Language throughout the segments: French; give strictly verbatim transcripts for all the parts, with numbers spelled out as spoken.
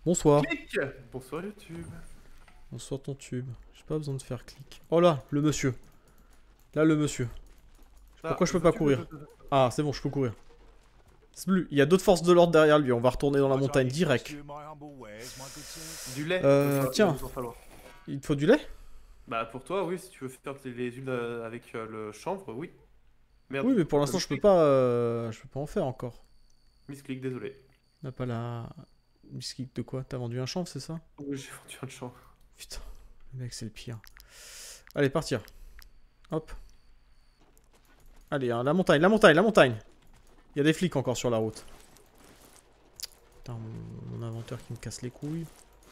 Bonsoir. Clic. Bonsoir YouTube. Bonsoir ton tube. J'ai pas besoin de faire clic. Oh là, le monsieur. Là, le monsieur. Ah, Pourquoi je peux pas veux-tu courir? que- Ah, c'est bon, je peux courir. C'est plus. Il y a d'autres forces de l'ordre derrière lui. On va retourner dans la montagne direct. Du lait. Euh, il va- tiens. il va nous en falloir. Il te faut du lait? Bah pour toi, oui, si tu veux faire les les unes euh, avec euh, le chanvre, oui. Merde. Oui, mais pour l'instant, je peux pas. euh, Je peux pas en faire encore. Misclick, désolé. On n'a pas la. Biscuit de quoi? T'as vendu un chanvre, c'est ça? Oui, j'ai vendu un chanvre. Putain, le mec, c'est le pire. Allez, partir. Hop. Allez, hein, la montagne, la montagne, la montagne. Il y a des flics encore sur la route. Putain, mon, mon inventeur qui me casse les couilles.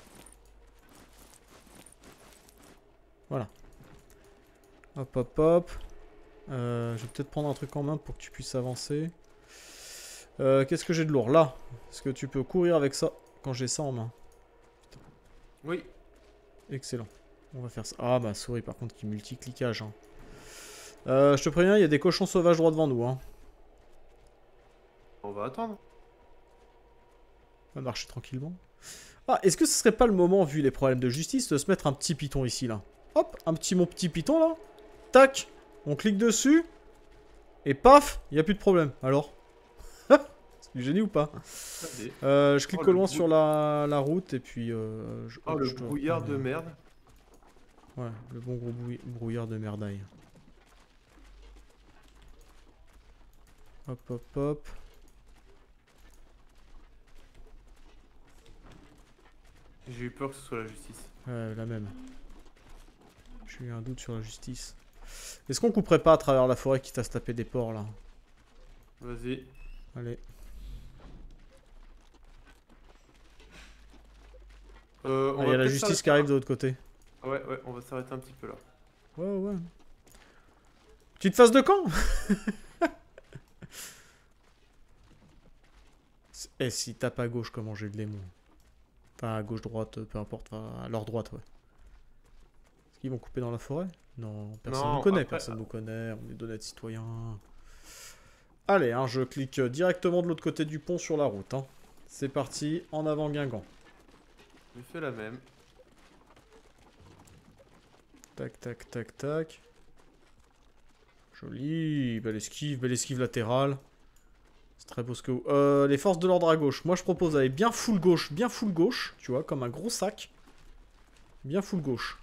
Voilà. Hop, hop, hop. Euh, je vais peut-être prendre un truc en main pour que tu puisses avancer. Euh, Qu'est-ce que j'ai de lourd? Là. Est-ce que tu peux courir avec ça quand j'ai ça en main? Oui. Excellent. On va faire ça. Ah, ma souris, par contre, qui multi-cliquage. Hein. Euh, je te préviens, il y a des cochons sauvages droit devant nous. Hein. On va attendre. On va marcher tranquillement. Ah, est-ce que ce serait pas le moment, vu les problèmes de justice, de se mettre un petit piton ici, là? Hop, un petit mon petit piton, là. Tac. On clique dessus. Et paf, il n'y a plus de problème. Alors? C'est du génie ou pas? Allez. euh, Je clique Oh, au loin le sur la, la route, et puis... Euh, je, Oh, hop, le je te brouillard reprends, de euh, merde. Ouais, le bon gros brouill- brouillard de merdaille. Hop, hop, hop. J'ai eu peur que ce soit la justice. Ouais, la même. J'ai eu un doute sur la justice. Est-ce qu'on couperait pas à travers la forêt quitte à se taper des porcs, là? Vas-y. Allez. Euh, Ah, on il y va a la peut-être justice s'arrêter qui arrive là. de l'autre côté. Ouais, ouais, on va s'arrêter un petit peu là. Ouais, ouais. Petite phase de camp. Eh, si tape à gauche, comment j'ai de l'aimant. Enfin, à gauche-droite, peu importe. Enfin, à leur droite, ouais. Est-ce qu'ils vont couper dans la forêt? Non, personne Non, nous connaît, après- personne nous connaît. On est d'honnêtes citoyens. Allez, hein, je clique directement de l'autre côté du pont sur la route. Hein. C'est parti, en avant Guingamp. J'ai fait la même. Tac, tac, tac, tac. Joli, belle esquive, belle esquive latérale. C'est très beau ce que vous... Euh, les forces de l'ordre à gauche. Moi, je propose d'aller bien full gauche, bien full gauche. Tu vois, comme un gros sac. Bien full gauche.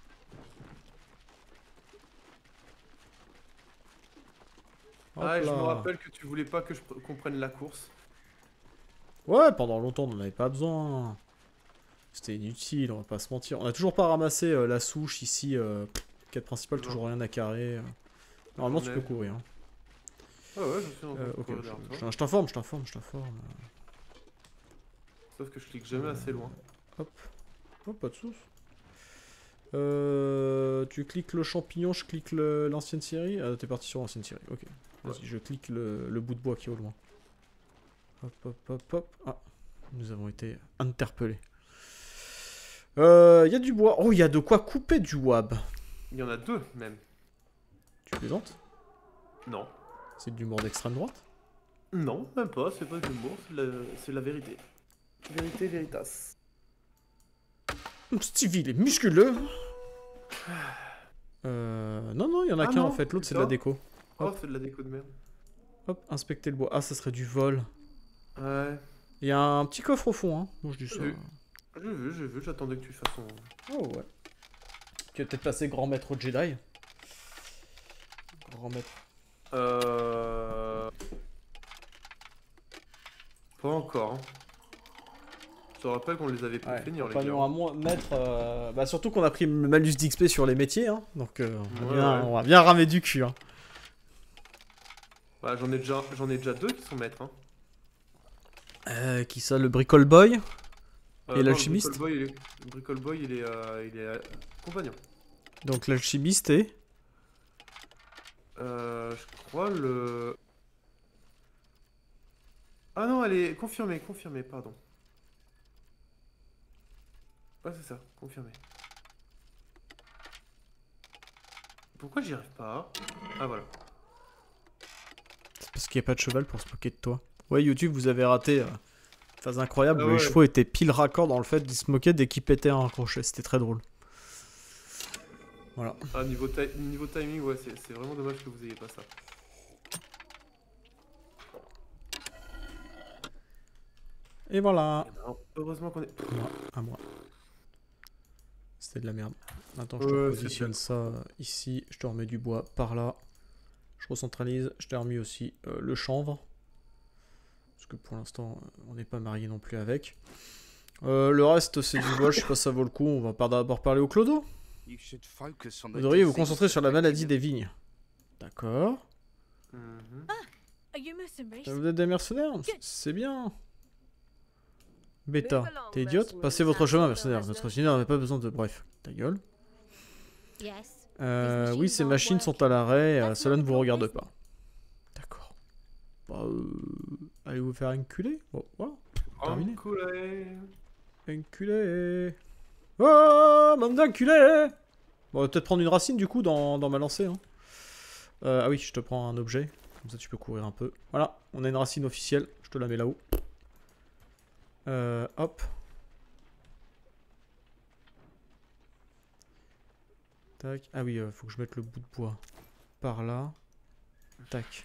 Hop Ah, et je me là. rappelle que tu voulais pas que je pr- qu'on prenne la course. Ouais, pendant longtemps, on n'en avait pas besoin. C'était inutile, on va pas se mentir. On a toujours pas ramassé euh, la souche ici. Euh, quête principale, toujours rien à carrer. euh. Normalement, tu J'en peux ai. courir. Hein. Ah ouais, je suis en train Euh, de ok, courir je, derrière je- toi. je t'informe, je t'informe, je t'informe. Sauf que je clique jamais assez loin. Hop. Oh, pas de sauce. Euh, tu cliques le champignon, je clique le- l'ancienne série. Ah, t'es parti sur l'ancienne série, ok. Vas-y, Ouais. je clique le, le bout de bois qui est au loin. Hop, hop, hop, hop. Ah, nous avons été interpellés. Il euh, y a du bois. Oh, il y a de quoi couper du wab. Il y en a deux même. Tu plaisantes? Non. C'est de l'humour d'extrême droite? Non, même pas, c'est pas de l'humour, c'est la... c'est la vérité. Vérité, veritas. Stevie, il est musculeux. Euh, non, non, il y en a Ah qu'un non, en fait. L'autre, c'est de putain. la déco. Oh, c'est de la déco de merde. Hop, inspecter le bois. Ah, ça serait du vol. Ouais. Il y a un petit coffre au fond, hein. Moi, je dis ça. J'ai vu. J'ai vu, j'ai vu, j'attendais que tu fasses ton... Oh, ouais. Tu vas peut-être passer grand maître Jedi. Grand maître. Euh... Pas encore. Hein. Je te rappelle qu'on les avait Ouais, fait finir les compagnon à gars. moi, maître. euh, Bah, surtout qu'on a pris le malus d'X P sur les métiers, hein. Donc, euh, on, va Ouais, bien, ouais. on va bien ramer du cul, hein. Bah, j'en ai déjà, j'en ai déjà deux qui sont maîtres. Hein. Euh, qui ça, le Bricole Boy? Euh, Et non, l'alchimiste Le Bricole Boy, il est, le Bricole Boy, il est, euh, il est euh, compagnon. Donc, l'alchimiste et. Euh, je crois le... Ah non, elle est confirmée, confirmée, pardon. Ouais, c'est ça, confirmé. Pourquoi j'y arrive pas? Ah, voilà. C'est parce qu'il n'y a pas de cheval pour se moquer de toi. Ouais, YouTube, vous avez raté euh, Phase incroyable, Ah les ouais. chevaux étaient pile raccord dans le fait qu'ils se moquaient dès qu'ils pétaient un crochet, c'était très drôle. Voilà. Ah, niveau, ti- niveau timing, ouais, c'est c'est vraiment dommage que vous ayez pas ça. Et voilà. Eh ben, heureusement qu'on est... Moi, à moi. C'était de la merde. Attends, je Ouais, te c'est positionne bien. ça ici, je te remets du bois par là. Je recentralise, je t'ai remis aussi euh, le chanvre. Parce que pour l'instant, on n'est pas marié non plus avec. Euh, le reste, c'est du bois, je sais pas si ça vaut le coup. On va pas d'abord parler au clodo. Vous devriez vous concentrer sur la maladie des vignes. D'accord. Mhm. Are you mercenaries? Vous êtes des mercenaires, c'est bien. Bêta, t'es idiote? Passez votre chemin, mercenaire. Notre seigneur n'a pas besoin de... Bref, ta gueule. Yes. Euh, oui, ces machines sont à l'arrêt, euh, cela ne vous regarde pas. D'accord. Bah, euh... allez vous faire enculer. Bon, voilà. Terminé. Enculé. Enculé. Oh, bande d'enculés. Bon, on va peut-être prendre une racine du coup dans, dans ma lancée. Hein. Euh, ah oui, je te prends un objet. Comme ça, tu peux courir un peu. Voilà, on a une racine officielle. Je te la mets là-haut. Euh, hop. Tac. Ah oui, euh, faut que je mette le bout de bois par là. Tac.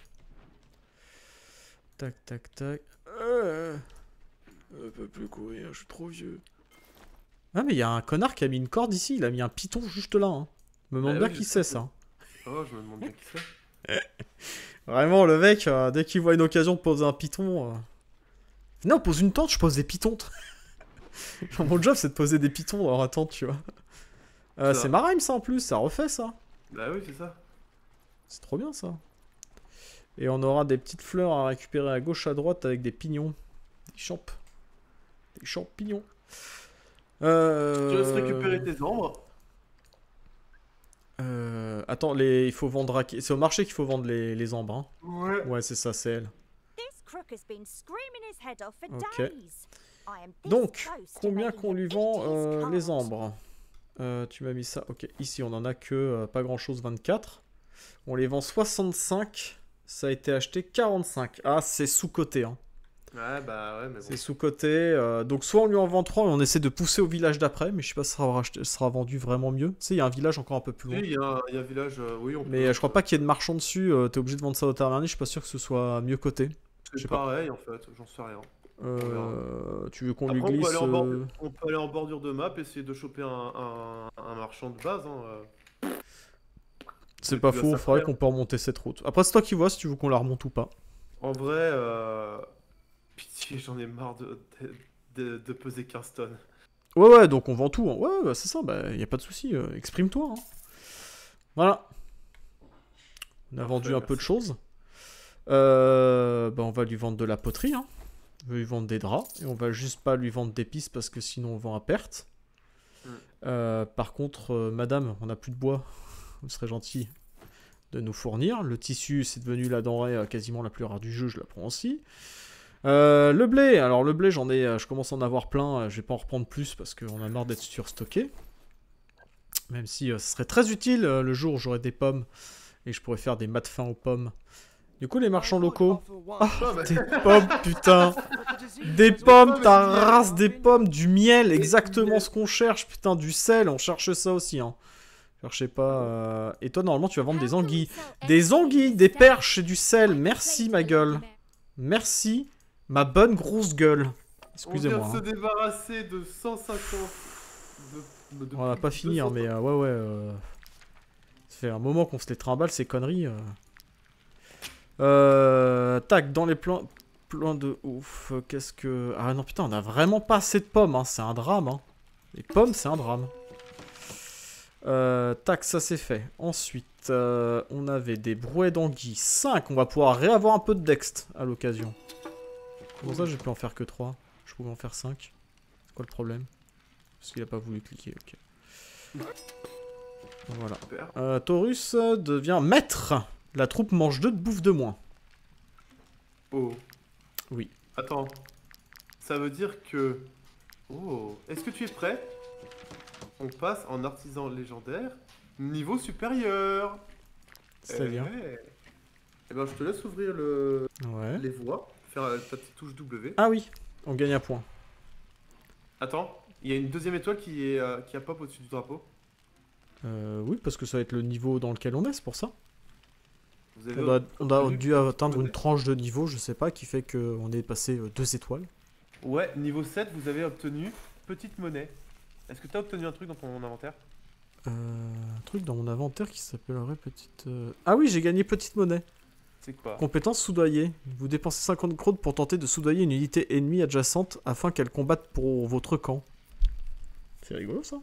Tac, tac, tac. Euh... Je peux plus courir, je suis trop vieux. Ah mais il y a un connard qui a mis une corde ici, il a mis un piton juste là. Hein. Je me demande Ah bien oui, qui je c'est sais. ça. Oh, je me demande bien qui c'est. Vraiment le mec, euh, dès qu'il voit une occasion de poser un piton... Euh... Non, pose une tente, je pose des pitons. Genre mon job c'est de poser des pitons dans la tente, tu vois. Euh, Ça. c'est Marheim ça en plus, ça refait ça. Bah oui, c'est ça. C'est trop bien ça. Et on aura des petites fleurs à récupérer à gauche, à droite avec des pignons. Des champs. Des champignons. Euh... Je te laisse récupérer tes ombres. Euh... Attends, les... il faut vendre à... C'est au marché qu'il faut vendre les, les ambres. Hein. Ouais. Ouais, c'est ça, c'est elle. This crook has been screaming his head off for Ok. days. I am this Donc, close to combien making qu'on him lui eat vend his euh, les cards. ambres euh, Tu m'as mis ça. Ok, ici on en a que euh, pas grand chose, vingt-quatre. On les vend soixante-cinq. Ça a été acheté quarante-cinq. Ah, c'est sous-coté. Hein. Ouais, bah ouais, mais bon. C'est sous-coté. Euh, donc, soit on lui en vend trois et on essaie de pousser au village d'après. Mais je sais pas si ça sera, racheté- sera vendu vraiment mieux. Tu sais, il y a un village encore un peu plus Oui, loin. il y, a un- il y a un village, euh, oui, on peut. Mais euh, je crois pas qu'il y ait de marchands dessus. euh, T'es obligé de vendre ça au tavernier. Je suis pas sûr que ce soit mieux coté. je sais C'est pas. pareil en fait, j'en sais rien. Euh, tu veux qu'on Après, lui on peut, glisse aller en euh, bordure, on peut aller en bordure de map, essayer de choper un, un, un marchand de base. Hein, euh. C'est Mais pas tu faux, vas il faudrait faire. qu'on peut remonter cette route. Après, c'est toi qui vois si tu veux qu'on la remonte ou pas. En vrai, euh... pitié, j'en ai marre de, de, de, de peser quinze tonnes. Ouais, ouais, donc on vend tout. Hein. Ouais, ouais, c'est ça, bah, y a pas de souci. euh, Exprime-toi. Hein. Voilà. On a Parfait, vendu un peu de merci. choses. Euh, bah, on va lui vendre de la poterie. Hein. On va lui vendre des draps. Et on va juste pas lui vendre d'épices parce que sinon on vend à perte. Mm. Euh, par contre, euh, madame, on n'a plus de bois. Vous serez gentil de nous fournir. Le tissu, c'est devenu la denrée euh, quasiment la plus rare du jeu. Je la prends aussi. Euh, le blé, alors le blé, j'en ai, euh, je commence à en avoir plein. euh, Je vais pas en reprendre plus parce qu'on a marre d'être surstocké. Même si euh, ce serait très utile euh, le jour où j'aurai des pommes et je pourrais faire des mat fins aux pommes. Du coup, les marchands locaux. Ah, Ah, bah, des pommes, putain. Des pommes, ta race, des pommes, du miel, exactement ce qu'on cherche. Putain, du sel, on cherche ça aussi. Hein. Cherchez pas. euh, Et toi, normalement, tu vas vendre des anguilles. Des anguilles, des perches et du sel. Merci, ma gueule. Merci, ma bonne grosse gueule. on vient Excusez-moi. de se Hein. débarrasser de cent cinquante. De, de On va plus pas de finir, deux cents. mais euh, ouais, ouais. euh, Ça fait un moment qu'on se les trimballe, ces conneries. euh. Euh, tac, dans les plans, plans de ouf. euh, Qu'est-ce que. Ah non, putain, on a vraiment pas assez de pommes. Hein. C'est un drame. Hein. Les pommes, c'est un drame. Euh, tac, ça c'est fait. Ensuite, euh, on avait des brouets d'anguilles. cinq. On va pouvoir réavoir un peu de dext à l'occasion. Comment ça, j'ai pu en faire que trois? Je pouvais en faire cinq. C'est quoi le problème? Parce qu'il a pas voulu cliquer, ok. Voilà. Super. Euh, Taurus devient maître. La troupe mange deux de bouffe de moins. Oh. Oui. Attends. Ça veut dire que. Oh. Est-ce que tu es prêt? On passe en artisan légendaire. Niveau supérieur. C'est-à-dire Eh, eh ben, je te laisse ouvrir le... Ouais. les voies. Faire euh, ta petite touche W. Ah oui. On gagne un point. Attends, il y a une deuxième étoile qui, est, euh, qui a pop au-dessus du drapeau. Euh, oui, parce que ça va être le niveau dans lequel on est, c'est pour ça. Vous avez On a, on a obtenu dû atteindre monnaie. une tranche de niveau, je sais pas, qui fait qu'on est passé euh, deux étoiles. Ouais, niveau sept, vous avez obtenu petite monnaie. Est-ce que tu as obtenu un truc dans ton inventaire? Euh, un truc dans mon inventaire qui s'appellerait petite... euh, Ah oui, j'ai gagné petite monnaie. C'est quoi? Compétence soudoyer. Vous dépensez cinquante crônes pour tenter de soudoyer une unité ennemie adjacente afin qu'elle combatte pour votre camp. C'est rigolo ça.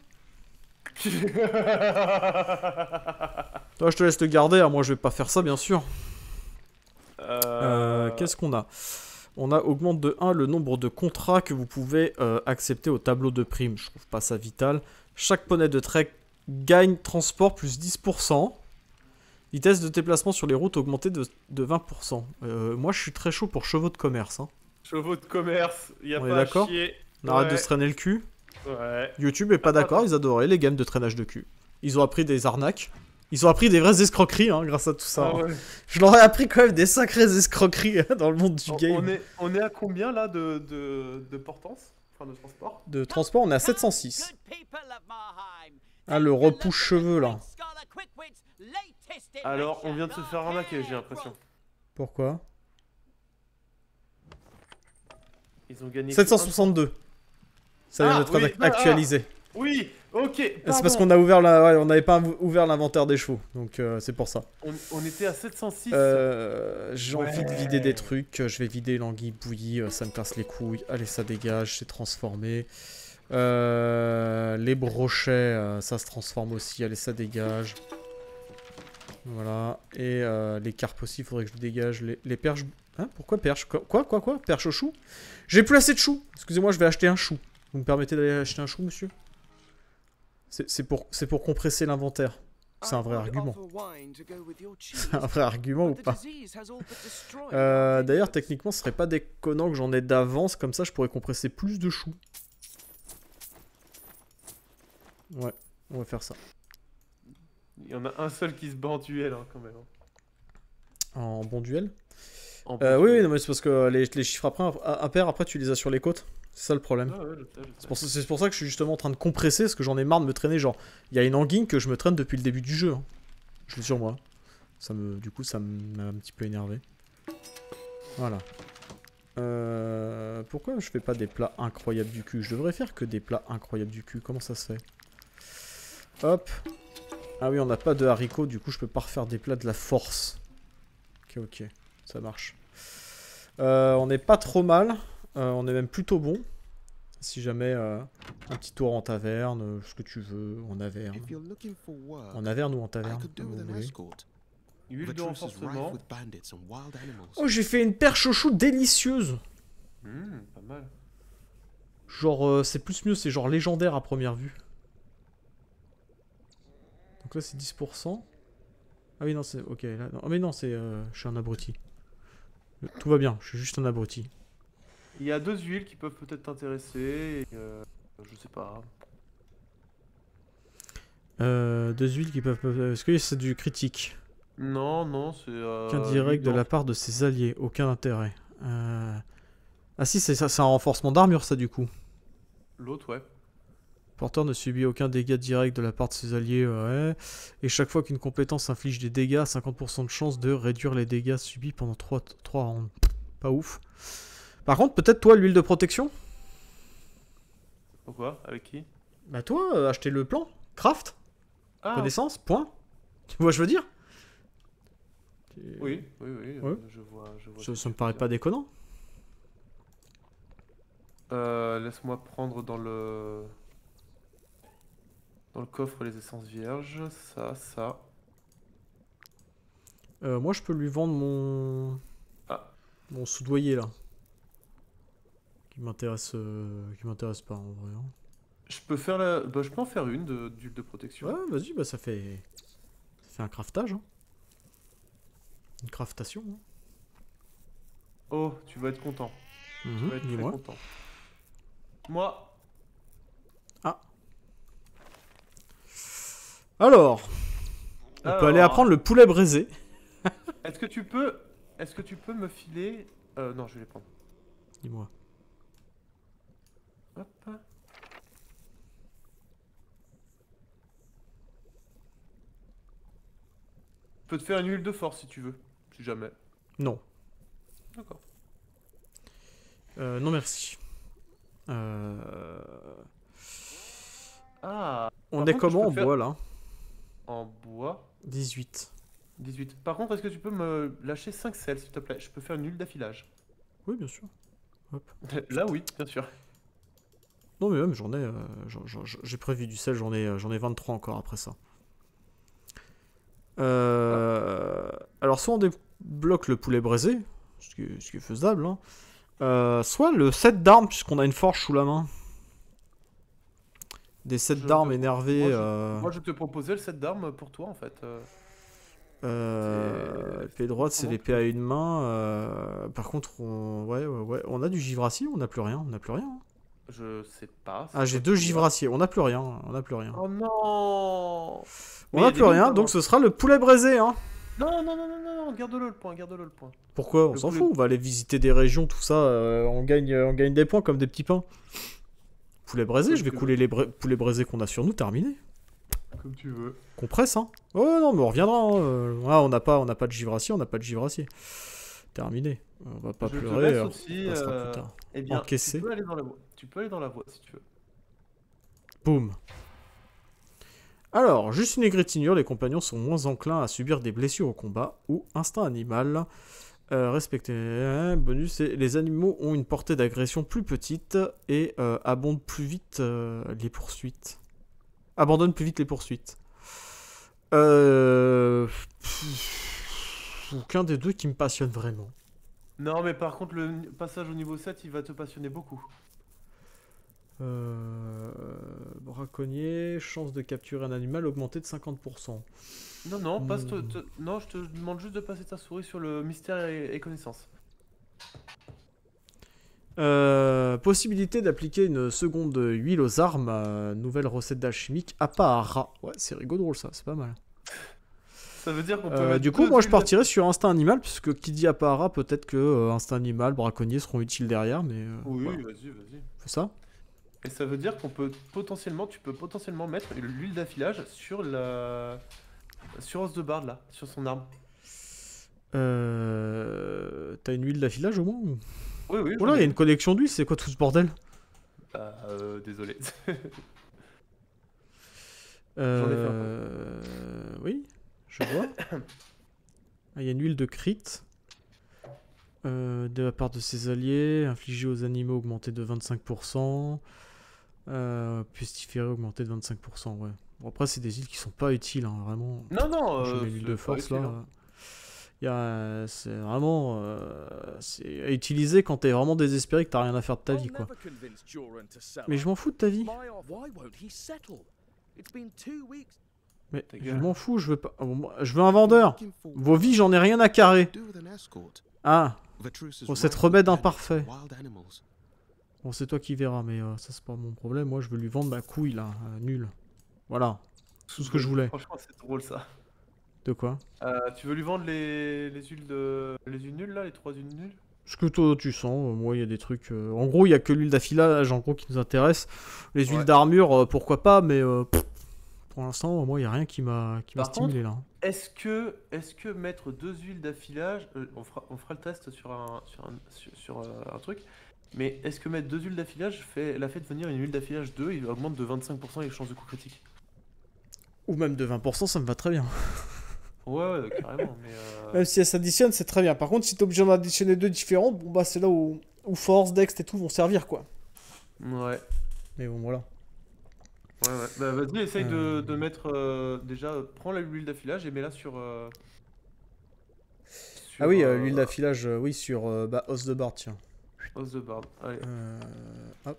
Toi, je te laisse le garder, hein. Moi je vais pas faire ça bien sûr. euh... Euh, Qu'est-ce qu'on a? On a augmente de un le nombre de contrats que vous pouvez euh, accepter au tableau de primes. Je trouve pas ça vital. Chaque poney de trek gagne transport plus dix pour cent. Vitesse de déplacement sur les routes augmentée de, de vingt pour cent. Euh, moi, je suis très chaud pour chevaux de commerce. Hein. Chevaux de commerce, y a On est pas à d'accord? chier. On arrête Ouais. de se traîner le cul. Ouais. YouTube est pas d'accord, ils adoraient les games de traînage de cul. Ils ont appris des arnaques. Ils ont appris des vraies escroqueries hein, grâce à tout ça. Ah hein. ouais. Je leur ai appris quand même des sacrées escroqueries hein, dans le monde du On, game. on est, on est à combien là de, de, de portance? Enfin de transport? De transport, on est à sept cent six. Ah, le repousse cheveux là. Alors on vient de se faire arnaquer, j'ai l'impression. Pourquoi? Ils ont gagné. sept cent soixante-deux. Ça vient Ah, d'être oui, ac- ah, actualisé. Oui, ok. C'est parce pardon. qu'on a ouvert la, ouais, on n'avait pas ouvert l'inventaire des chevaux, donc euh, c'est pour ça. On, on était à sept cent six. Euh, J'ai Ouais. envie de vider des trucs. Je vais vider l'anguille bouillie, euh, ça me casse les couilles. Allez, ça dégage, c'est transformé. Euh, les brochets, euh, ça se transforme aussi. Allez, ça dégage. Voilà. Et euh, les carpes aussi, il faudrait que je dégage. Les, les perches. Hein? Pourquoi perches? Quoi, quoi, quoi, quoi? Perche au chou? J'ai plus assez de choux. Excusez-moi, je vais acheter un chou. Vous me permettez d'aller acheter un chou, monsieur? C'est c'est pour, c'est pour compresser l'inventaire. C'est un vrai argument. C'est un vrai argument ou pas? euh, D'ailleurs, techniquement, ce serait pas déconnant que j'en ai d'avance. Comme ça, je pourrais compresser plus de choux. Ouais, on va faire ça. Il y en a un seul qui se bat en duel hein, quand même. En bon duel. En Euh, bon oui, duel. oui, non, mais c'est parce que les, les chiffres après, impairs, après, tu les as sur les côtes. C'est ça le problème. Ah ouais, je sais, je sais. C'est pour, ça- c'est pour ça que je suis justement en train de compresser, parce que j'en ai marre de me traîner. Genre, il y a une anguille que je me traîne depuis le début du jeu. hein. Je l'ai sur moi. Ça me, du coup, ça m'a un petit peu énervé. Voilà. Euh, pourquoi je fais pas des plats incroyables du cul? Je devrais faire que des plats incroyables du cul. Comment ça se fait? Hop. Ah oui, on n'a pas de haricots, du coup, je peux pas refaire des plats de la force. Ok, ok. Ça marche. Euh, on n'est pas trop mal. Euh, on est même plutôt bon. Si jamais euh, un petit tour en taverne, euh, ce que tu veux, en Averne. En Averne ou en taverne, comme vous voulez. Huile de renforcement. Oh, j'ai fait une perche au chou délicieuse. Hmm, pas mal. Genre, euh, c'est plus mieux, c'est genre légendaire à première vue. Donc là, c'est dix pour cent. Ah oui, non, c'est... Ok, là... non. Ah mais non, c'est... Euh, je suis un abruti. Tout va bien, je suis juste un abruti. Il y a deux huiles qui peuvent peut-être t'intéresser. et, Euh, je sais pas. Euh, deux huiles qui peuvent... peuvent- Est-ce que c'est du critique? Non, non, c'est. Euh, Aucun direct de huile la part de ses alliés, aucun intérêt. Euh... Ah si, c'est ça, c'est un renforcement d'armure ça du coup. d'en- L'autre, ouais. Porteur ne subit aucun dégât direct de la part de ses alliés, ouais. Et chaque fois qu'une compétence inflige des dégâts, cinquante pour cent de chance de réduire les dégâts subis pendant trois rounds. Pas ouf. Par contre, peut-être toi, l'huile de protection? Pourquoi? Avec qui? Bah toi, euh, acheter le plan, craft, Ah, connaissance, point. Tu vois, je veux dire? oui, oui, oui. Ouais. euh, je vois. Je vois Ça, ce que ça me tu paraît veux pas dire. déconnant. Euh, laisse-moi prendre dans le. Dans le coffre les essences vierges. Ça, ça. Euh, moi, je peux lui vendre mon... Ah. Mon soudoyer, là. Qui m'intéresse... euh, Qui m'intéresse pas, en vrai. hein. Je peux faire la. Bah, je peux en faire une de- d'huile de protection. Ouais, vas-y, bah ça fait... Ça fait un craftage, hein. Une craftation, hein. Oh, tu vas être content. Tu Mhm, vas être très dis-moi. content. Moi, Alors, on peut aller Alors. apprendre le poulet braisé. est-ce que tu peux. Est-ce que tu peux me filer. Euh, non, je vais les prendre. Dis-moi. Hop. Je peux te faire une huile de force si tu veux, si jamais. Non. D'accord. Euh, non merci. Euh... Ah. On Par est contre, comment je en peux faire- bois là? En bois. dix-huit. dix-huit. Par contre, est-ce que tu peux me lâcher cinq sels, s'il te plaît? Je peux faire une huile d'affilage. Oui, bien sûr. Hop. Là, oui, bien sûr. Non mais même j'en ai, euh, j'en- j'en- j'ai prévu du sel, j'en ai, euh, j'en ai vingt-trois encore après ça. Euh, Alors soit on débloque le poulet braisé, ce qui est, ce qui est faisable, hein. Euh, soit le set d'armes puisqu'on a une forge sous la main. Des sets Je d'armes te- énervés. Moi je, euh, moi, je te proposais le set d'armes pour toi, en fait. euh. euh, c'est- L'épée droite c'est comment l'épée à une main. euh, Par contre on... Ouais, ouais, ouais, on a du givracier, on n'a plus rien, on n'a plus rien, hein. Je sais pas. c'est Ah j'ai toi deux qui vois. givraciers, on n'a plus rien, on n'a plus rien. Oh non! On Mais y n'a a des plus loups, rien, pas donc moi. ce sera le poulet braisé, hein. Non, non, non, non, non, non, garde-le le point, garde-le le point. Pourquoi? On Le s'en poulet- fout, on va aller visiter des régions, tout ça, euh, on, gagne, on gagne des points comme des petits pains. Poulet braisé, Comme je vais tu couler les bra- poulets braisés qu'on a sur nous, terminé. Comme tu veux. Qu'on presse, hein. Oh non, mais on reviendra, hein. euh, ah, on n'a pas, on n'a pas de givracier, on n'a pas de givracier. Terminé. On va pas Je te pleurer, laisse euh, aussi, on passera euh, plus tard. Eh bien, Encaisser. tu peux aller dans la voie. Tu peux aller dans la voie si tu veux. Boum. Alors, juste une égratignure, les compagnons sont moins enclins à subir des blessures au combat ou instinct animal. Euh, respecter euh, bonus, et les animaux ont une portée d'agression plus petite et euh, abondent plus vite euh, les poursuites. Abandonnent plus vite les poursuites. Euh... pff, Aucun des deux qui me passionne vraiment. Non, mais par contre, le n- passage au niveau sept, il va te passionner beaucoup. Euh... Braconnier, chance de capturer un animal augmentée de cinquante pour cent. Non, non, passe te- Hmm. te- non, je te demande juste de passer ta souris sur le mystère et, et connaissance. Euh, possibilité d'appliquer une seconde huile aux armes, euh, nouvelle recette d'alchimique, Apahara. Ouais, c'est rigolo ça, c'est pas mal. Ça veut dire qu'on peut Euh, mettre du coup, deux moi je huiles partirais sur instinct animal, puisque qui dit Apahara, peut-être que euh, instinct animal, braconnier seront utiles derrière, mais euh, Oui, voilà. vas-y, vas-y. Fais ça. Et ça veut dire qu'on peut potentiellement, tu peux potentiellement mettre l'huile d'affilage sur la, sur Os de Barde là, sur son arme. Euh... T'as une huile d'affilage au moins ou... Oui, oui. Oh là, il y a une collection d'huile, c'est quoi tout ce bordel? Bah, euh, désolé. Euh... Oui, je vois. Ah, il y a une huile de crit. Euh, de la part de ses alliés, infligée aux animaux augmentée de vingt-cinq pour cent. Euh, pestiféré augmenté de vingt-cinq pour cent, ouais. Bon, après, c'est des huiles qui sont pas utiles, hein, vraiment. non, non. Je euh, mets l'huile c'est de pas force utile, là. hein. Il y a, c'est vraiment, euh, c'est à utiliser quand t'es vraiment désespéré que t'as rien à faire de ta vie, quoi. Mais je m'en fous de ta vie. Mais Ta je gueule. m'en fous, je veux pas. oh, moi, je veux un vendeur. Vos vies, j'en ai rien à carrer. Ah, Oh, cette remède imparfait. bon, c'est toi qui verras, mais euh, ça c'est pas mon problème. Moi, je veux lui vendre ma couille là, euh, nul. Voilà, tout ce que je voulais. Franchement, c'est drôle ça. De quoi? Euh, tu veux lui vendre les, les huiles de, les huiles nulles là, les trois huiles nulles? Ce que toi tu sens, euh, moi il y a des trucs. euh, En gros, il y a que l'huile d'affilage en gros qui nous intéresse. Les huiles Ouais. d'armure, euh, pourquoi pas, mais euh, pff, pour l'instant, moi il y a rien qui m'a qui m'a Par stimulé là. Est-ce que, est-ce que mettre deux huiles d'affilage, euh, on fera, on fera le test sur un, sur un, sur, sur, euh, un truc, mais est-ce que mettre deux huiles d'affilage fait, la fait devenir une huile d'affilage deux, il augmente de vingt-cinq pour cent les chances de coup critique? Ou même de vingt pour cent, ça me va très bien. Ouais, ouais, carrément, mais euh, Même si elle s'additionne, c'est très bien. Par contre, si t'es obligé d'en additionner deux différentes, bon bah c'est là où, où force, dex et tout vont servir quoi. ouais. Mais bon voilà. Ouais, ouais. Bah, vas-y, essaye Euh. de, de mettre euh, déjà, euh, prends la l'huile d'affilage et mets-la sur, euh, sur, Ah oui, euh, euh, l'huile d'affilage, euh, oui, sur euh, bah, os de barre, tiens. Os de Barde. Allez. Euh, hop.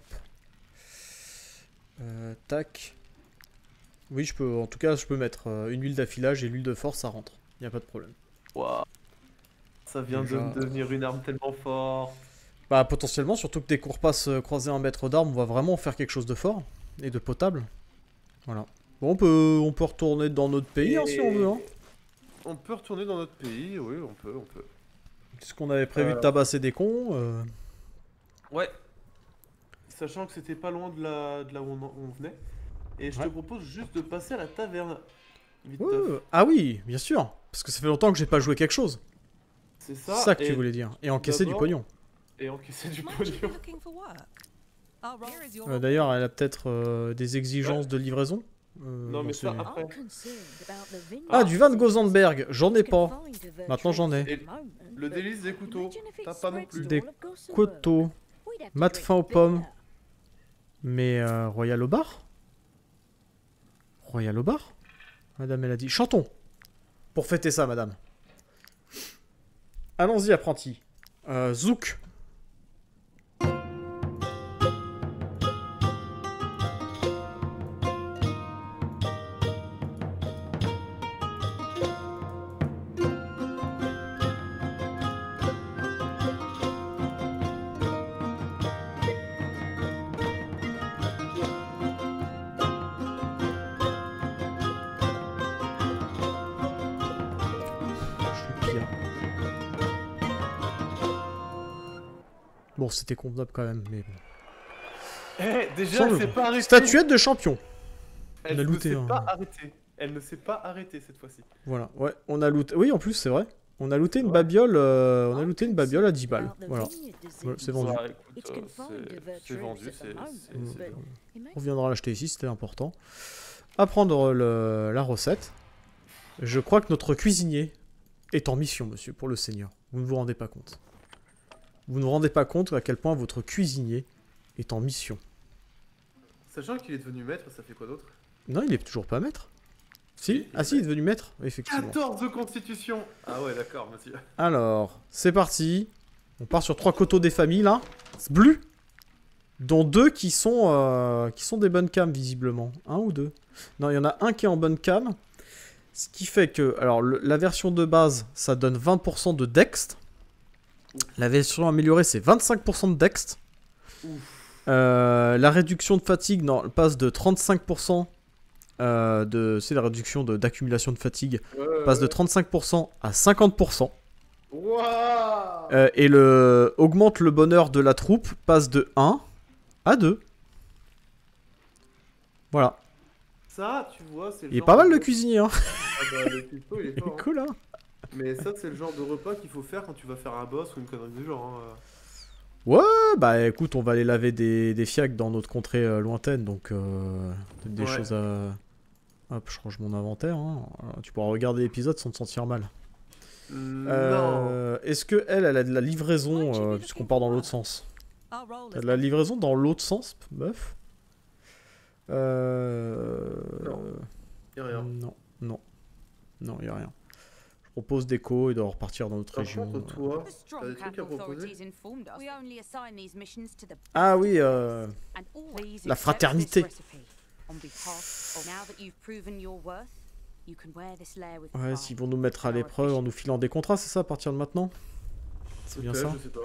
Euh, tac. Oui, je peux, en tout cas, je peux mettre euh, une huile d'affilage et l'huile de force, ça rentre. Y a pas de problème. Waouh. Ça vient Déjà, de devenir une arme tellement forte. Bah potentiellement, surtout que dès qu'on repasse euh, croiser un maître d'armes, on va vraiment faire quelque chose de fort et de potable. Voilà. Bon, on peut, on peut retourner dans notre pays hein, si on veut. Hein. On peut retourner dans notre pays, oui, on peut, on peut. Qu'est-ce qu'on avait prévu Euh. de tabasser des cons euh, Ouais. sachant que c'était pas loin de, la, de là où on, on venait. Et je Ouais. te propose juste de passer à la taverne. Vite Ouais, teuf. ouais. Ah oui, bien sûr. Parce que ça fait longtemps que j'ai pas joué quelque chose. C'est C'est ça. ça que et, tu voulais dire. Et encaisser du d'abord- pognon. Et encaisser du Might you be pognon. looking for work? I'll roll as your Euh, D'ailleurs, elle a peut-être euh, des exigences de livraison. Euh, Non, mais c'est- ça, après. I'm concerned about the vineyard Ah, du vin de business. Gozandberg. J'en ai You can pas. find a virtual Maintenant, j'en ai. at the Et moment, Le but délice des couteaux. imagine if it T'as pas non spreads plus. to Des all of Gossamer. Coteaux. We'd have to Mat drink fin aux beer. pommes. Mais euh, Royal au bar Royal au bar Madame, elle a dit. Chantons. Pour fêter ça, madame. Allons-y, apprenti. Euh, Zouk. Je suis pire. Bon, c'était convenable quand même, mais bon. Eh, déjà, Sans elle le- s'est pas arrêtée. Statuette de champion. Elle On a ne looté, s'est hein. pas arrêtée. Elle ne s'est pas arrêtée cette fois-ci. Voilà, ouais, on a looté. Oui, en plus, c'est vrai. On a looté une Ouais. babiole, euh, on a I'm looté une babiole à dix concerned balles. about the Voilà. vineyard disease. Ouais, c'est vendu. Bah, écoute, It's euh, confined to c'est- virtual c'est vendu, at the c'est moment, c'est- Mm. c'est bien. It makes On viendra l'acheter ici, c'était important. Apprendre le- la recette. Je crois que notre cuisinier est en mission, monsieur, pour le Seigneur. Vous ne vous rendez pas compte. Vous ne vous rendez pas compte à quel point votre cuisinier est en mission. Sachant qu'il est devenu maître, ça fait quoi d'autre? Non, il est toujours pas maître. Si Si, Ah si, il est devenu maître, effectivement. quatorze de constitution. Ah ouais, d'accord, monsieur. Alors, c'est parti. On part sur trois coteaux des familles, là. Bleu. Dont deux qui sont, euh, qui sont des bonnes cams, visiblement. Un ou deux. Non, il y en a un qui est en bonne cam. Ce qui fait que... Alors, le- la version de base, ça donne vingt pour cent de dext. La version améliorée, c'est vingt-cinq pour cent de dext. Ouf. Euh, la réduction de fatigue non, elle passe de trente-cinq pour cent euh, de... C'est la réduction de- d'accumulation de, fatigue. Ouais, ouais, Passe de ouais. trente-cinq pour cent à cinquante pour cent. Wouah. Euh, et le augmente le bonheur de la troupe, passe de un à deux. Voilà. Ça, tu vois, c'est le Il est genre pas mal de- le cuisinier, hein. Ah bah, le cuistot, il est Il est fort, hein. cool, hein. Mais ça, c'est le genre de repas qu'il faut faire quand tu vas faire un boss ou une connerie du genre. hein. Ouais, bah écoute, on va aller laver des, des fiacs dans notre contrée euh, lointaine, donc euh, peut-être des Ouais. choses à... Hop, je range mon inventaire, hein. Alors, tu pourras regarder l'épisode sans te sentir mal. Mm, Non. Euh, Est-ce que elle, elle a de la livraison, euh, puisqu'on part dans l'autre sens? I'll roll T'as as de la livraison dans l'autre sens, meuf? Euh... Non. Y'a rien. Non, non. Non, y a rien. Je propose d'écho et de repartir dans notre Par région. contre, toi, The T'as strong des trucs camp à proposer? authorities informed us. We only assign these missions to the Ah oui, euh... and all Please La accept fraternité. this recipe. On behalf of now that you've proven your worth, you can wear this lair with Ouais, pride. s'ils vont nous mettre à l'épreuve en nous filant des contrats, c'est ça, à partir de maintenant? C'est bien peut-être, ça? Je sais pas.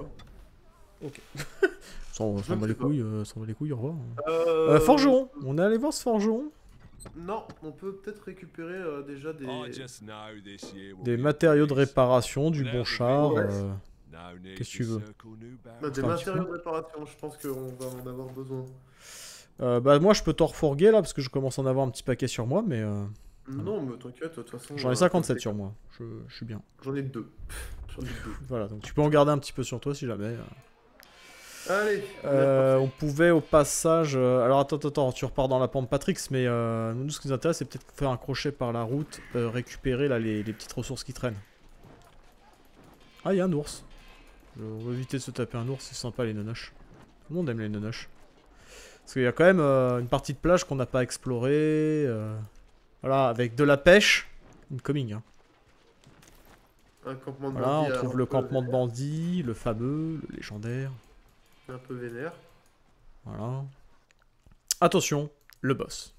S'en s'en Je bat sais les pas. couilles, euh, s'en bat les couilles, au revoir. Euh... Euh, forgeron, on est allé voir ce forgeron. Non, on peut peut-être récupérer euh, déjà des. Des matériaux de réparation, du bon char. Ouais. euh, Qu'est-ce que tu veux? Bah, des Enfin, un petit matériaux peu. de réparation, je pense qu'on va en avoir besoin. euh, bah moi je peux t'en refourguer là, parce que je commence à en avoir un petit paquet sur moi, mais... euh, Non, mais t'inquiète, de toute façon. J'en ai euh, cinquante-sept t'inquiète. sur moi, je, je suis bien. J'en ai deux. J'en ai deux. Voilà, donc tu peux en garder un petit peu sur toi si jamais. euh. Allez. Euh, on est on pouvait au passage... euh, alors attends, attends, attends, tu repars dans la pente Patrix, mais euh, nous ce qui nous intéresse c'est peut-être faire un crochet par la route, euh, récupérer là les, les petites ressources qui traînent. Ah, il y a un ours. Je- On va éviter de se taper un ours, c'est sympa les nonoches. Tout le monde aime les nonoches. Parce qu'il y a quand même euh, une partie de plage qu'on n'a pas explorée. euh, Voilà, avec de la pêche. Incoming, hein. Un campement de Voilà, on bandits, trouve un le peu campement de vénère. bandits, le fameux, le légendaire. Un peu vénère. Voilà. Attention, le boss.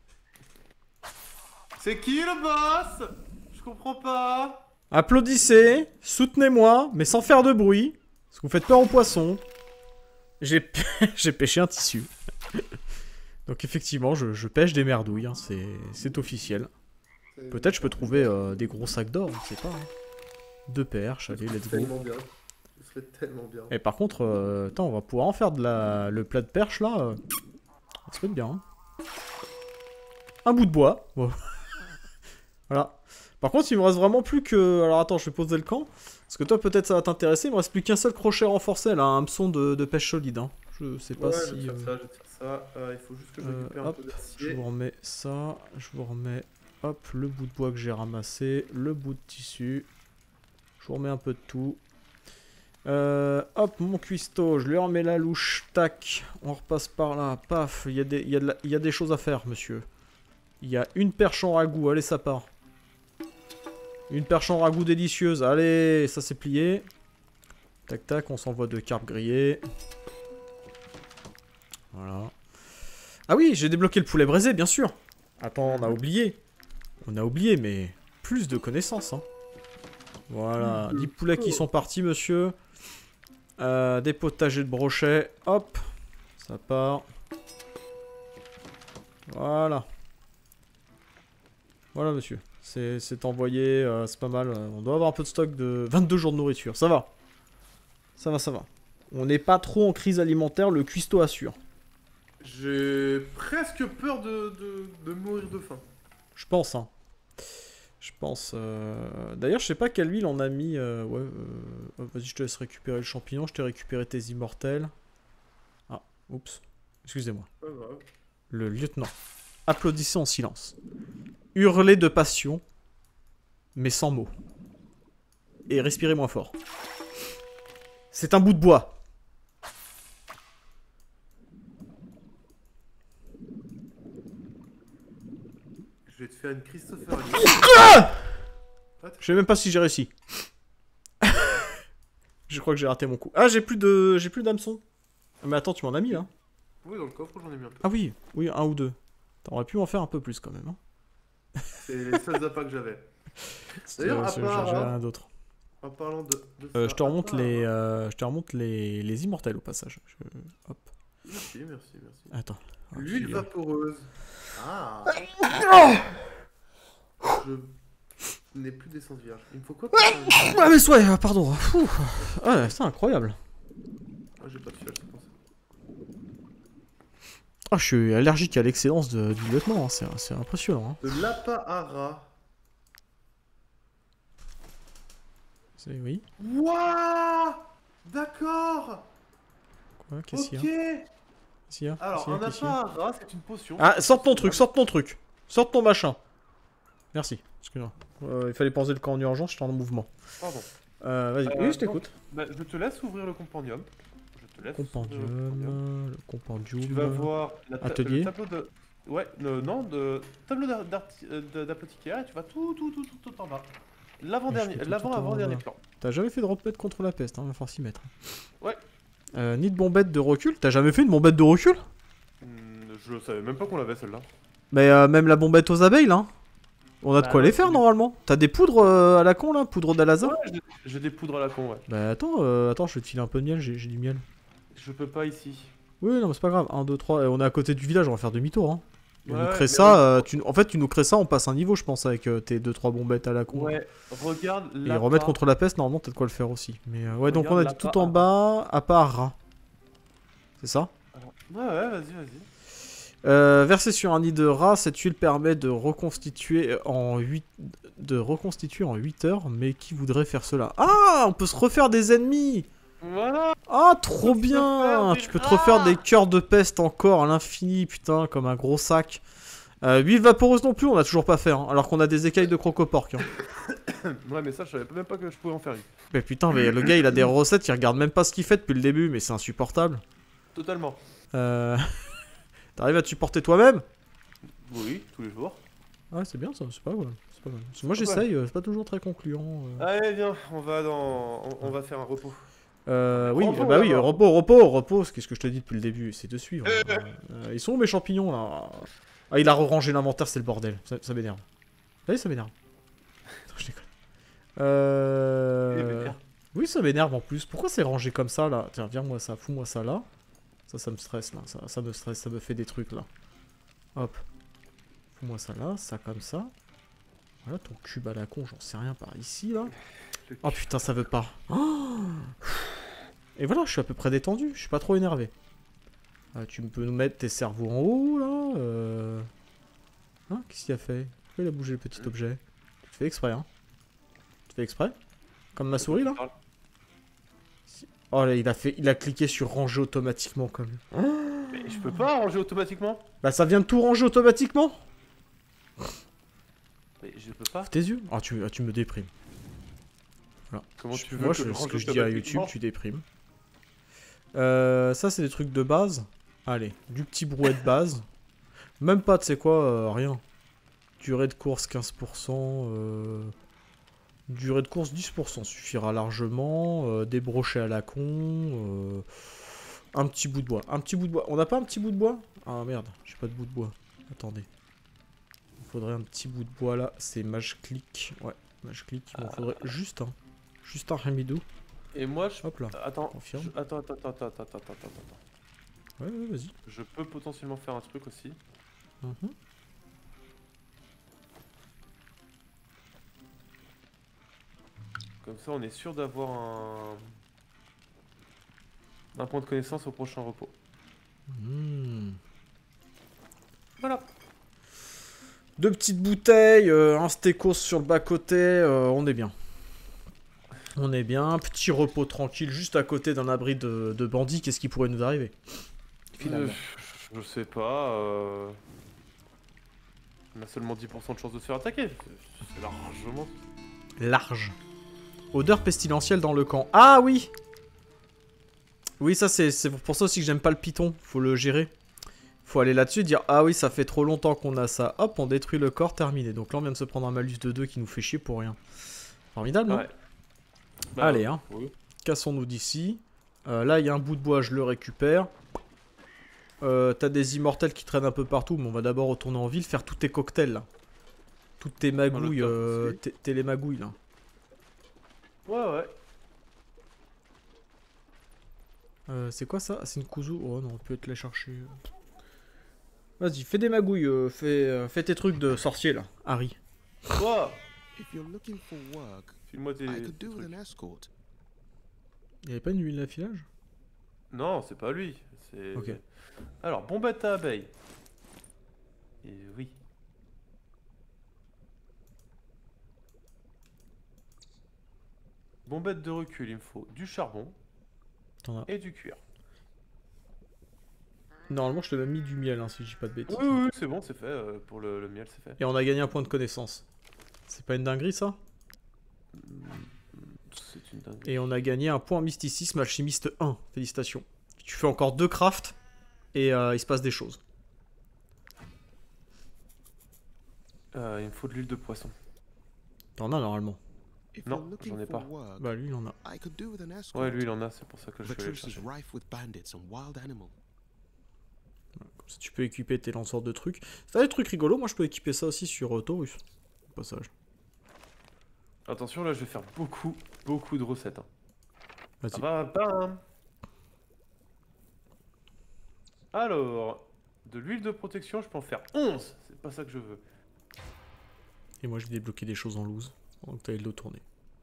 C'est qui le boss? Je comprends pas. Applaudissez, soutenez-moi, mais sans faire de bruit, parce que vous faites peur aux poissons. J'ai p- j'ai pêché un tissu. Donc effectivement, je, je pêche des merdouilles, hein, c'est c'est officiel. C'est- Peut-être je peux trouver euh, des gros sacs d'or, on sait pas. hein. Deux perches, allez, let's go. Tellement bien. Ce serait tellement bien. Et par contre, euh, attends, on va pouvoir en faire de la... le plat de perche là. Euh... Ça peut être bien. Hein. Un bout de bois. Bon. Voilà. Par contre, il me reste vraiment plus que... Alors attends, je vais poser le camp. Parce que toi, peut-être ça va t'intéresser. Il me reste plus qu'un seul crochet renforcé, là, un hameçon de, de pêche solide. Hein. Je sais pas Ouais, si... je vais te faire euh, ça, je vais te faire ça. Euh, il faut juste que je euh, récupère un hop, peu je d'acier. vous remets ça. Je vous remets, hop, le bout de bois que j'ai ramassé. Le bout de tissu. Je vous remets un peu de tout. Euh, hop, mon cuistot, je lui remets la louche. Tac, on repasse par là. Paf, il y, a des- il y, a de la- il y a des choses à faire, monsieur. Il y a une perche en ragoût. Allez, ça part. Une perche en ragoût délicieuse. Allez, ça c'est plié. Tac, tac, on s'envoie de carpes grillées. Voilà. Ah oui, j'ai débloqué le poulet braisé, bien sûr. Attends, on a oublié. On a oublié, mais plus de connaissances. Hein. Voilà, dix poulets qui sont partis, monsieur. Euh, des potagers de brochet. Hop, ça part. Voilà. Voilà, monsieur. C'est envoyé, euh, c'est pas mal. On doit avoir un peu de stock de vingt-deux jours de nourriture. Ça va. Ça va, ça va. On n'est pas trop en crise alimentaire, le cuistot assure. J'ai presque peur de, de, de mourir de faim. Je pense, hein. Je pense. Euh... D'ailleurs, je sais pas quelle huile on a mis. Euh... Ouais, euh... vas-y, je te laisse récupérer le champignon. Je t'ai récupéré tes immortels. Ah, oups. Excusez-moi. Pas grave. Le lieutenant. Applaudissez en silence. Hurlez de passion, mais sans mots. Et respirez moins fort. C'est un bout de bois. Je vais te faire une Christopher Lee. Ah, je sais même pas si j'ai réussi. Je crois que j'ai raté mon coup. Ah, j'ai plus de, j'ai plus d'hameçon. Mais attends, tu m'en as mis là. Oui, dans le coffre, j'en ai mis un peu. Ah oui, oui, un ou deux. T'aurais pu en faire un peu plus quand même. Hein. C'est les seuls appâts que j'avais. D'ailleurs, à J'ai part, j'ai hein, rien d'autre. en parlant de, de Euh, ça, je te remonte à part, les, hein. euh, je te remonte les, les immortels au passage. Je- Hop. Merci, merci, merci. Attends. Ah, L'huile j'ai- vaporeuse. Ah. Je n'ai plus d'essence vierge. Il me faut quoi pour faire une- Ah mais ouais, euh, pardon. Ouh. Ah, c'est incroyable. Ah, j'ai pas de fiole, c'est pour ça. Ah, je suis allergique à l'excellence de- du lieutenant. Hein. C'est c'est impressionnant. Hein. De l'appât à rat. C'est oui. Wouah. D'accord. Quoi Qu'est-ce qu'il Ok. y a Qu'est-ce qu'il y a Alors, Qu'est-ce qu'il y a un Qu'est-ce qu'il y a appât à rat, c'est une potion. Ah, sorte ton truc, sorte ton truc. Sorte ton machin. Merci. Excuse-moi. Euh, il fallait penser le camp en urgence, j'étais en mouvement. Pardon. Euh, Vas-y, Euh, oui, je donc, t'écoute. Bah, je te laisse ouvrir le compendium. Je te laisse ouvrir le compendium. Compendium, le compendium. Tu vas voir la ta- Atelier. le tableau de... Ouais, le, non, de tableau d'ar- d'arti- euh, de- d'apothicaire, et tu vas tout, tout, tout, tout, tout en bas. L'avant-dernier, Je fais tout, l'avant, tout en avant dernier bas. plan. T'as jamais fait de repète contre la peste, hein, il va falloir s'y mettre. Ouais. Euh, ni de bombette de recul. T'as jamais fait une bombette de recul Hmm, je savais même pas qu'on l'avait celle-là. Mais euh, même la bombette aux abeilles, là. On a de Bah quoi ouais, les faire c'est- normalement. T'as des poudres euh, à la con là, poudre d'Alazar. Ouais, j'ai- j'ai des poudres à la con, ouais. Bah attends, euh, attends, je vais te filer un peu de miel, j'ai j'ai du miel. Je peux pas ici. Oui, non, mais c'est pas grave. un, deux, trois, on est à côté du village, on va faire demi-tour. Hein. On Ouais, nous crée mais ça, re- euh, tu... en fait, tu nous crées ça, on passe un niveau, je pense, avec euh, tes deux trois bombettes à la con. Ouais, regarde Et là. remettre contre la peste, normalement, t'as de quoi le faire aussi. Mais euh, ouais, donc on a Regarde dit là-bas, tout en bas, à part rat. C'est ça Ouais, ouais, vas-y, vas-y. euh, Versé sur un nid de rat, cette huile permet de reconstituer en huit de reconstituer en huit heures, mais qui voudrait faire cela? Ah, on peut se refaire des ennemis. Voilà. Ah, trop On peut se bien. refaire des Tu peux te rats. refaire des cœurs de peste encore à l'infini, putain, comme un gros sac. Euh, huile vaporeuse non plus, on a toujours pas fait, hein, alors qu'on a des écailles de crocoporc. Hein. Ouais, mais ça, je savais même pas que je pouvais en faire une. Mais putain, mais le gars, il a des recettes, il regarde même pas ce qu'il fait depuis le début, mais c'est insupportable. Totalement. Euh... T'arrives à te supporter toi-même? Oui, tous les jours. Ouais, c'est bien ça, c'est pas mal. c'est pas mal. Parce que moi C'est pas j'essaye, euh, c'est pas toujours très concluant. euh. Allez, viens, on va dans. On, on va faire un repos. Euh, oui, Repos, bah oui, d'abord. repos, repos, repos, c'est ce que je te dis depuis le début, c'est de suivre. Euh, euh, ils sont où mes champignons là? Ah, il a rangé l'inventaire, c'est le bordel, ça, ça m'énerve. Allez, ça m'énerve. Non, je déconne. Eh, Euh... mais bien. Oui, ça m'énerve en plus. Pourquoi c'est rangé comme ça là? Tiens, viens-moi ça, fous-moi ça là. Ça, ça me stresse là, ça, ça me stresse, ça me fait des trucs là. Hop. Fous-moi ça là, ça comme ça. Voilà ton cube à la con, j'en sais rien par ici là. Le Oh putain, ça veut pas. Oh et voilà, je suis à peu près détendu, je suis pas trop énervé. Ah, tu peux nous mettre tes cerveaux en haut là euh... Hein, qu'est-ce qu'il a fait? Pourquoi il a bougé le petit objet? Tu fais exprès, hein? Tu fais exprès? Comme ma souris là? Oh là, il a fait, il a cliqué sur ranger automatiquement comme. Mais je peux pas ranger automatiquement. Bah ça vient de tout ranger automatiquement. Mais je peux pas. Tes yeux? Ah tu, ah, tu me déprimes. Voilà. Comment Je- tu veux Moi, que je, je ce range que je dis à YouTube, automatiquement? tu déprimes. Euh, ça c'est des trucs de base. Allez, du petit brouet de base. Même pas, tu sais quoi, euh, rien. Durée de course quinze pour cent. Euh... Durée de course dix pour cent suffira largement. Euh, des brochets à la con. Euh... Un petit bout de bois. Un petit bout de bois. On n'a pas un petit bout de bois? Ah merde, j'ai pas de bout de bois. Attendez. Il faudrait un petit bout de bois là. C'est mage clic. Ouais, mage clic. Il m'en faudrait juste un. Juste un remidou. Et moi, je... Hop là. Attends, Confirme. je- attends, attends, attends, attends, attends, attends, attends, attends. Ouais, ouais, vas-y. Je peux potentiellement faire un truc aussi. Mhm. Comme ça, on est sûr d'avoir un... un point de connaissance au prochain repos. Hmm. Voilà. Deux petites bouteilles, euh, un stécos sur le bas-côté, euh, on est bien. On est bien, petit repos tranquille, juste à côté d'un abri de, de bandits, qu'est-ce qui pourrait nous arriver? Finalement. Euh, je sais pas. Euh... On a seulement dix pour cent de chance de se faire attaquer. C'est largement. Large. Odeur pestilentielle dans le camp. Ah oui! Oui, ça c'est c'est pour ça aussi que j'aime pas le python, faut le gérer. Faut aller là-dessus et dire ah oui, ça fait trop longtemps qu'on a ça. Hop, on détruit le corps, terminé. Donc là on vient de se prendre un malus de deux qui nous fait chier pour rien. Formidable, non? Ouais. Bah, Allez, hein. oui. Cassons-nous d'ici. Euh, là, il y a un bout de bois, je le récupère. Euh, T'as des immortels qui traînent un peu partout, mais on va d'abord retourner en ville, faire tous tes cocktails, là. Toutes tes magouilles, top euh, aussi. tes tes les magouilles, là. Ouais, ouais. Euh, c'est quoi ça? Ah, c'est une kuzu? Oh non, on peut te la chercher. Vas-y, fais des magouilles, euh, fais, euh, fais tes trucs de sorcier, là, Harry. Toi, If you're looking for work, file-moi tes, I tes could do with trucs. an escort. Y'avait pas une huile d'affilage? Non, c'est pas lui. C'est. Ok. Alors, bombette à abeille. Et oui. Bombette de recul, il me faut du charbon T'en as. et du cuir. Normalement, je te même mis du miel, hein, si je dis pas de bêtises. Oui, oui, oui, c'est bon, c'est fait. euh, pour le, le miel, c'est fait. Et on a gagné un point de connaissance. C'est pas une dinguerie, ça? C'est une dinguerie. Et on a gagné un point en mysticisme, alchimiste un. Félicitations. Tu fais encore deux crafts, et euh, il se passe des choses. Euh, il me faut de l'huile de poisson. T'en as normalement. If Non, you're looking j'en ai for pas. work, Bah lui, il en a. I could do with an escort. Ouais, lui, il en a, c'est pour ça que je The vais aller le truce is chercher. rife with bandits and wild animals. Comme ça, tu peux équiper tes lanceurs de trucs. C'est des trucs rigolos, moi je peux équiper ça aussi sur euh, Taurus. Au passage. Attention, là, je vais faire beaucoup, beaucoup de recettes. Hein. Vas-y. Ah bah, bam. Alors, de l'huile de protection, je peux en faire onze. C'est pas ça que je veux. Et moi je vais débloquer des choses en loose. Pendant que t'as le dos tourné.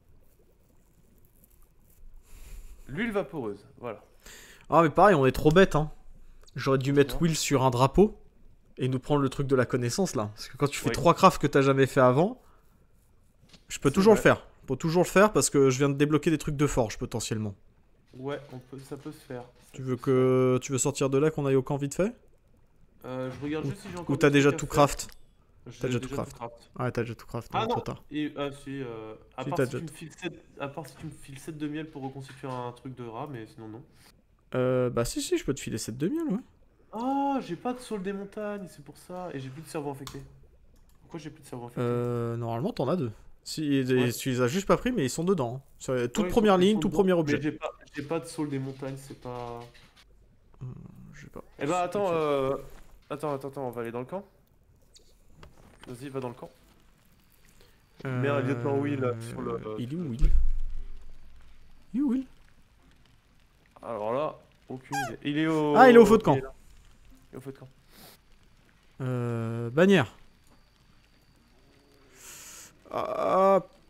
L'huile vaporeuse, voilà. Ah mais pareil, on est trop bête, hein. J'aurais dû mettre Non. Will sur un drapeau. Et nous prendre le truc de la connaissance là. Parce que quand tu fais Oui. trois crafts que t'as jamais fait avant, je peux C'est toujours vrai. le faire. Je peux toujours le faire parce que je viens de débloquer des trucs de forge potentiellement. Ouais, on peut, ça peut se faire. Ça Tu peut veux se que tu veux sortir de là, qu'on aille au camp vite fait? faire. Euh, je regarde juste si j'ai encore. Ou t'as des déjà trucs à tout faire. craft? J'ai T'as déjà tout craft. Ouais, t'as déjà tout craft, Ah non, trop non, tard. et, ah si, euh, à, Si, part t'as si tu déjà me files sept, à part si tu me files sept de miel pour reconstituer un truc de rat, mais sinon non. Euh, bah si, si, je peux te filer sept de miel, ouais. Ah, j'ai pas de saule des montagnes, c'est pour ça, et j'ai plus de cerveau infecté. Pourquoi j'ai plus de cerveau infecté? Euh, normalement, t'en as deux. Si, et- Ouais. tu les as juste pas pris, mais ils sont dedans. hein. Sur la toute Ouais, ils première sont- ils ligne, sont tout dedans, premier mais objet. j'ai pas, j'ai pas de saule des montagnes, c'est pas... Je sais pas. Eh bah attends, euh... Attends, attends, attends, on va aller dans le camp. Vas-y, va dans le camp. Mets un lieutenant Will, là, sur le- Il est sur où, le Will? truc. Il est où, Will? Alors là, aucune idée. Il est au... Ah, il est au feu de camp. Il est là. Il est au feu de camp. Euh, bannière.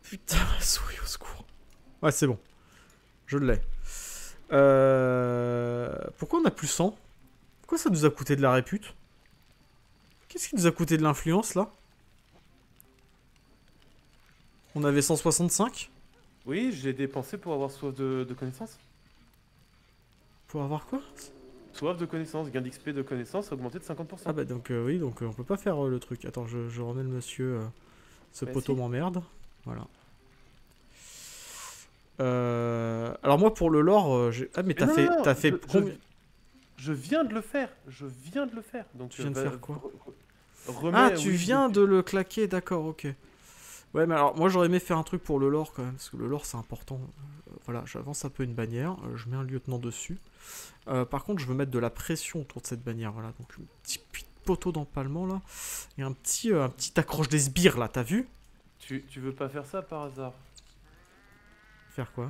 putain, la souris au secours. Ouais, c'est bon. Je l'ai. Euh... Pourquoi on a plus cent? Pourquoi ça nous a coûté de la répute? Qu'est-ce qui nous a coûté de l'influence, là? On avait cent soixante-cinq? Oui, j'ai dépensé pour avoir soif de, de connaissances. Pour avoir quoi? Soif de connaissances, gain d'X P de connaissances augmenté de cinquante pour cent. Ah bah donc euh, oui, donc euh, on peut pas faire euh, le truc. Attends, je, je remets le monsieur. euh, ce Bah poteau si. m'emmerde. Voilà. Euh... Alors moi pour le lore, euh, j'ai... Ah mais t'as non, fait... non, non, T'as fait je- combien... Je viens de le faire, je viens de le faire. Donc, Tu viens de euh, faire va- quoi? re- re- remets, Ah, tu oui, viens de le claquer, d'accord, ok. Ouais, mais alors moi j'aurais aimé faire un truc pour le lore quand même, parce que le lore c'est important. Euh, voilà, j'avance un peu une bannière, euh, je mets un lieutenant dessus. Euh, par contre, je veux mettre de la pression autour de cette bannière, voilà. Donc un petit poteau d'empalement là, et un petit, euh, un petit accroche des sbires là, t'as vu? Tu, tu veux pas faire ça par hasard? Faire quoi?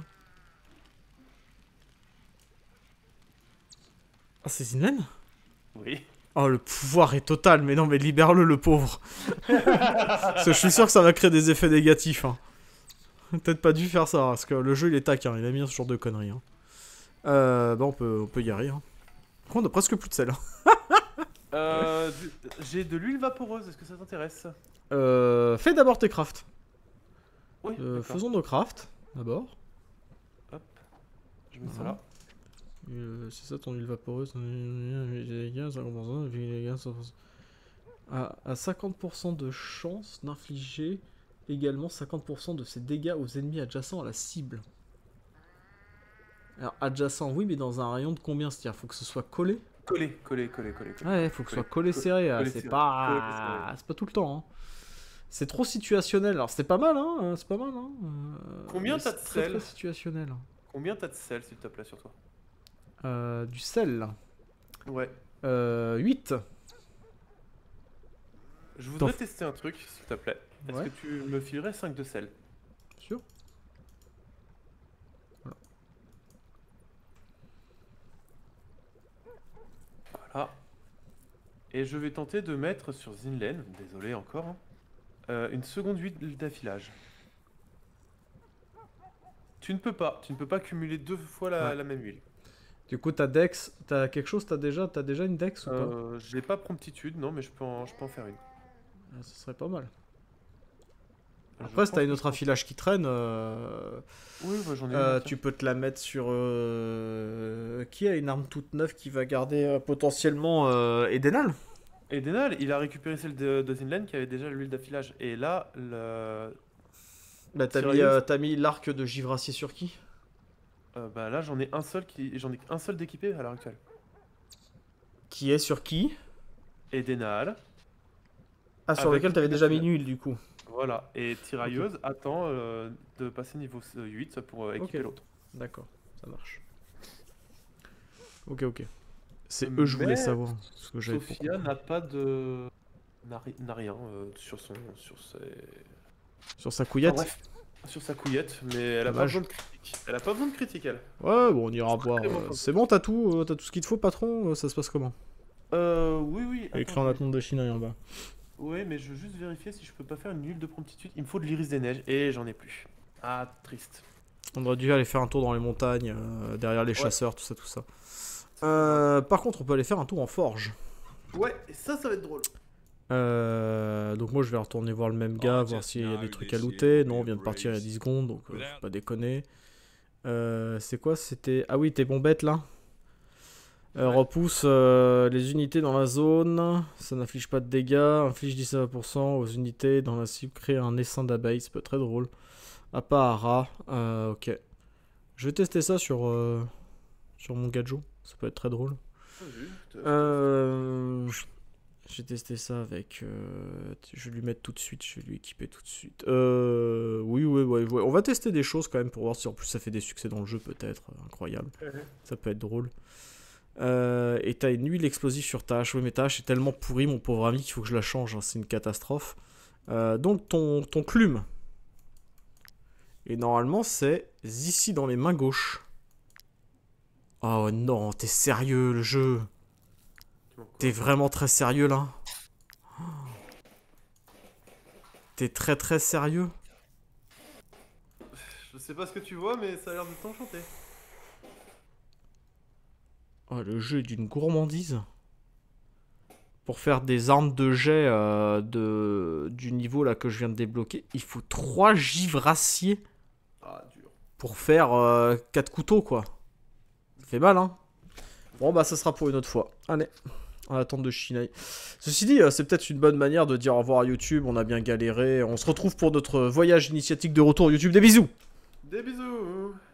Ah, c'est Zinlen? Oui. Oh, le pouvoir est total, mais non, mais libère-le, le pauvre. Parce que je suis sûr que ça va créer des effets négatifs. Hein. Peut-être pas dû faire ça, parce que le jeu il est taquin, il a mis ce genre de conneries. Hein. Euh, bah, on peut, on peut y aller. Hein. Par contre, on a presque plus de sel. Euh, du- J'ai de l'huile vaporeuse, est-ce que ça t'intéresse? Euh, fais d'abord tes crafts. Oui, Euh, d'accord. faisons nos crafts, d'abord. Hop. Je mets ça Voilà. là. Euh, c'est ça ton huile vaporeuse. À, à cinquante pour cent de chance d'infliger également cinquante pour cent de ses dégâts aux ennemis adjacents à la cible. Alors adjacent oui, mais dans un rayon de combien? C'est-à-dire faut que ce soit collé? Coller, coller, coller, coller. coller. Ouais, faut que ce soit collé Collé, serré. ah, collé C'est serré, pas, collé serré. c'est pas tout le temps. Hein. C'est trop situationnel. Alors c'était pas mal, hein. C'est pas mal, hein. Euh, Combien mais t'as c'est de très, sel? très situationnel. Combien t'as de sel, s'il te plaît, sur toi? Euh, du sel. Ouais. Euh, huit. Je voudrais T'en- tester un truc, s'il te plaît. Est-ce Ouais. que tu me filerais cinq de sel? Sûr. Voilà. Et je vais tenter de mettre sur Zinlen, désolé encore, hein, euh, une seconde huile d'affilage. Tu ne peux pas, tu ne peux pas cumuler deux fois la, Ouais. la même huile. Du coup, ta Dex, t'as quelque chose, t'as déjà, t'as déjà une Dex ou pas? Euh, je n'ai pas promptitude, non, mais je peux en, je peux en faire une. Ah, ce serait pas mal. Je Après, si t'as pense une que autre je- affilage qui traîne, euh, Oui, bah, j'en ai euh, une. tu peux te la mettre sur... euh, Qui a une arme toute neuve qui va garder euh, potentiellement euh, Edenal? Et Denal, il a récupéré celle de, de Zinlen qui avait déjà l'huile d'affilage. Et là, le... Bah, t'as mis, Sérieux euh, t'as mis l'arc de Givrassier sur qui? euh, bah là, j'en ai un seul qui, j'en ai un seul d'équipé à l'heure actuelle. Qui est sur qui? Et Denal, Ah, sur Avec lequel t'avais une déjà mis affilage. une huile, du coup. voilà. Et Tirailleuse attend euh, de passer niveau huit pour euh, équiper Ok. l'autre. D'accord, ça marche. Ok, ok. C'est eux, je voulais Mais savoir. Ce que j'avais Sophia n'a pas de... n'a ri- n'a rien euh, sur son... sur ses... Sur sa couillette. Enfin, bref, sur sa couillette, mais elle a pas Dommage. besoin de critique. Elle a pas besoin de critique, elle. Ouais, bon, on ira voir. Très bon euh, propos. C'est bon, t'as tout, euh, t'as tout ce qu'il te faut, patron? Euh, Ça se passe comment? Euh, oui, oui. Il y a attends, écrit en je vais- attente de Chine en bas. Ouais, mais je veux juste vérifier si je peux pas faire une huile de promptitude. Il me faut de l'iris des neiges et j'en ai plus. Ah, triste. On aurait dû aller faire un tour dans les montagnes, euh, derrière les Ouais. chasseurs, tout ça, tout ça. Euh, par contre, on peut aller faire un tour en forge. Ouais, et ça, ça va être drôle. Euh, donc moi, je vais retourner voir le même gars, voir s'il y a des trucs à looter. Non, on vient de partir il y a dix secondes, donc euh, faut pas déconner. Euh, c'est quoi? C'était... Ah oui, tes bombettes, là. Euh, Ouais. repousse euh, les unités dans la zone. Ça n'inflige pas de dégâts. Inflige dix-sept pour cent aux unités dans la cible. Crée un essaim d'abeilles. Ça peut être très drôle. Apahara. Euh, ok. Je vais tester ça sur, euh, sur mon gadget. Ça peut être très drôle. Euh, J'ai testé ça avec... euh, Je vais lui mettre tout de suite. Je vais lui équiper tout de suite. Euh, oui, oui, oui, oui. On va tester des choses quand même pour voir si en plus ça fait des succès dans le jeu peut-être. Incroyable. Ça peut être drôle. Euh, et t'as une huile explosive sur ta hache. Oui, mais ta hache est tellement pourrie, mon pauvre ami, qu'il faut que je la change. Hein. C'est une catastrophe. Euh, donc, ton, ton clume. Et normalement, c'est ici dans les mains gauches. Oh non, t'es sérieux, le jeu? T'es vraiment très sérieux, là? T'es très très sérieux? Je sais pas ce que tu vois, mais ça a l'air de t'enchanter. Oh, le jeu est d'une gourmandise. Pour faire des armes de jet euh, de... du niveau là que je viens de débloquer, il faut trois givrassiers Ah, dur. pour faire euh, quatre couteaux, quoi. Ça fait mal, hein. Bon, bah, ça sera pour une autre fois. Allez, en attente de Shinai. Ceci dit, euh, c'est peut-être une bonne manière de dire au revoir à YouTube. On a bien galéré. On se retrouve pour notre voyage initiatique de retour YouTube. Des bisous! Des bisous!